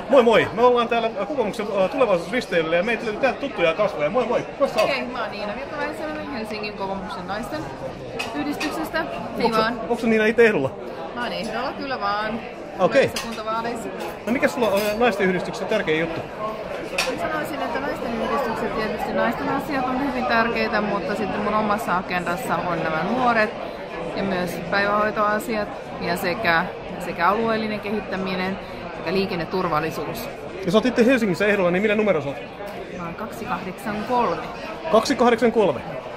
Moi moi! Me ollaan täällä kokoomuksen tulevaisuusristeilyllä ja meitä löytyy täältä tuttuja kasvoja. Moi moi! Kuka sä oot? Hei, mä oon Niina Virtaväisellä Helsingin kokoomuksen naisten yhdistyksestä. Hei vaan. Onko sä Niina itse ehdolla? Mä oon ehdolla kyllä vaan. Okei. Kuntavaaleissa. No mikä sulla on naisten yhdistyksessä tärkein juttu? Mä sanoisin, että naisten yhdistykset, tietysti naisten asiat on hyvin tärkeitä, mutta sitten mun omassa agendassa on nämä nuoret ja myös päivähoitoasiat ja sekä alueellinen kehittäminen sekä liikenneturvallisuus. Jos oot itse Helsingissä ehdolla, niin millä numero sä oot? Mä oon 283. 283.